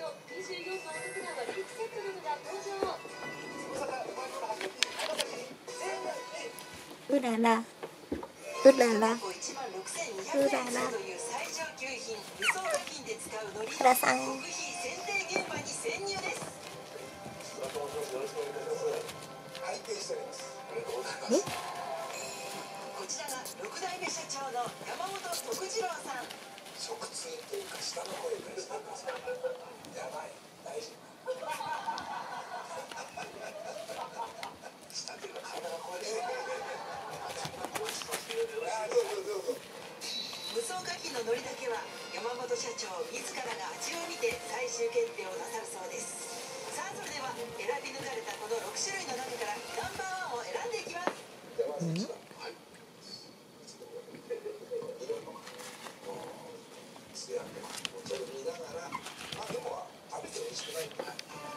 24のお得な割引セットなどが登場。 うららうららうららうらさん。え？ こちらが6代目社長の山本徳次郎さん。食通っていうか下の声がしてます。やばい、大丈夫。下っていうか体が壊れてる。無双牡蠣の海苔だけは山本社長自らが味を見て最終決定をなさるそうです。さあそれでは選び抜かれたこの6種類の中からナンバーワンを選んでいきます。はい。つやお茶を見ながら、まあでも食べて美味しくないんだ。